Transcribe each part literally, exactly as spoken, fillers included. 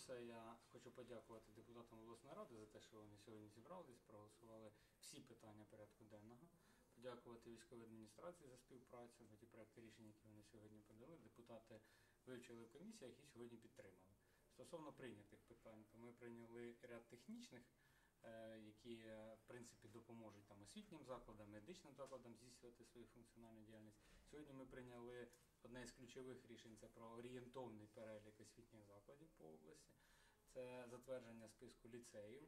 все, я хочу подякувати депутатам обласної ради за те, що вони сьогодні зібрались, проголосували всі питання порядку денного. Подякувати військовій адміністрації за співпрацю, за ті проекти рішень, які вони сьогодні подали. Депутати вивчили в комісіях і сьогодні підтримали. Стосовно прийнятих питань, то ми прийняли ряд технічних, які в принципі допоможуть там освітнім закладам, медичним закладам здійснювати свою функціональну діяльність. Сьогодні ми прийняли одне із ключових рішень – це про орієнтовний перелік освітніх закладів по області. Це затвердження списку ліцеїв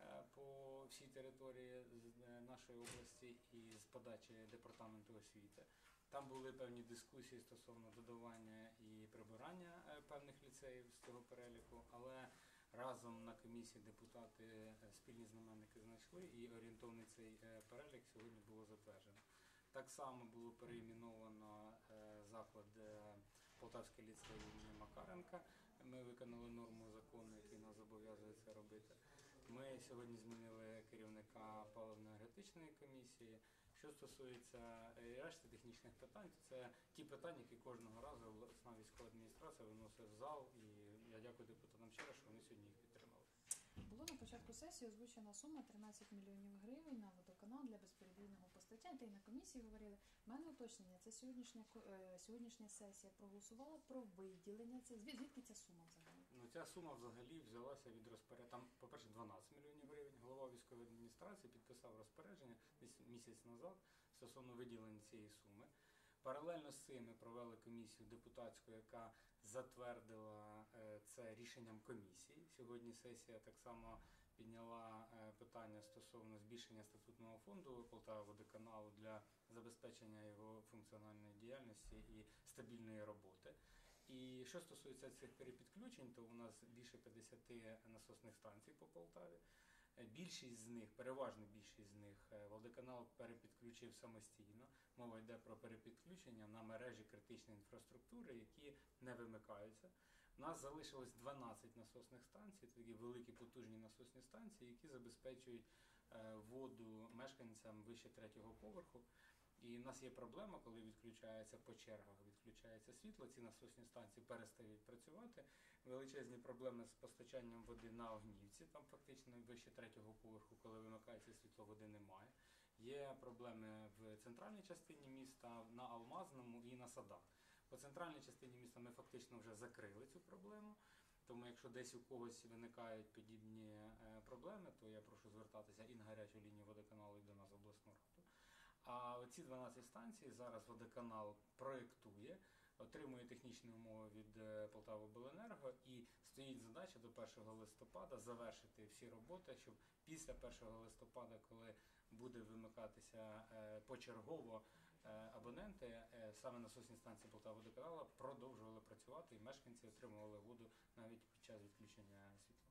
по всій території нашої області і з подачі департаменту освіти. Там були певні дискусії стосовно додавання і прибирання певних ліцеїв з цього переліку, але разом на комісії депутати спільні знаменники знайшли і орієнтовний цей перелік сьогодні було затверджено. Так само було переіменовано заклад Полтавський ліцей імені Макаренка. Ми виконали норму закону, який нас зобов'язує це робити. Ми сьогодні змінили керівника паливно-енергетичної комісії. Що стосується решти технічних питань, то це ті питання, які кожного разу обласна військова адміністрація виносить в зал. І я дякую депутатам ще раз, що вони сьогодні їх підтримали. Було на початку сесії озвучена сума тринадцять мільйонів гривень на водоканал для безперебійного постачання. Та й на комісії говорили. У мене уточнення, це сьогоднішня, сьогоднішня сесія проголосувала про виділення. Це, звідки ця сума взагалі? Ну, ця сума взагалі взялася від розпорядження. Там, по-перше, дванадцять мільйонів гривень. Голова військової адміністрації підписав розпорядження десь місяць назад стосовно виділення цієї суми. Паралельно з цим ми провели комісію депутатську, яка затвердила це рішенням комісії. Сьогодні сесія так само підняла питання стосовно збільшення статутного фонду Полтававодоканалу для забезпечення його функціональної діяльності і стабільної роботи. І що стосується цих перепідключень, то у нас більше п'ятдесят насосних станцій по Полтаві. Більшість з них, переважна більшість з них, водоканал перепідключив самостійно. Мова йде про перепідключення на мережі критичної інфраструктури, які не вимикаються. У нас залишилось дванадцять насосних станцій, такі великі потужні насосні станції, які забезпечують воду мешканцям вище третього поверху. І в нас є проблема, коли відключається по чергах, відключається світло, ці насосні станції перестають працювати. Величезні проблеми з постачанням води на Огнівці, там фактично вище третього поверху, коли вимикається світло, води немає. Є проблеми в центральній частині міста, на Алмазному і на Садах. По центральній частині міста ми фактично вже закрили цю проблему. Тому якщо десь у когось виникають подібні проблеми, то я прошу звертатися і на гарячу лінію водоканалу, і до нас в обласну раду. А оці дванадцять станцій зараз водоканал проєктує, отримує технічні умови від Полтавобленерго і стоїть задача до першого листопада завершити всі роботи, щоб після першого листопада, коли буде вимикатися почергово абоненти, саме насосні станції Полтававодоканалу продовжували працювати і мешканці отримували воду навіть під час відключення світла.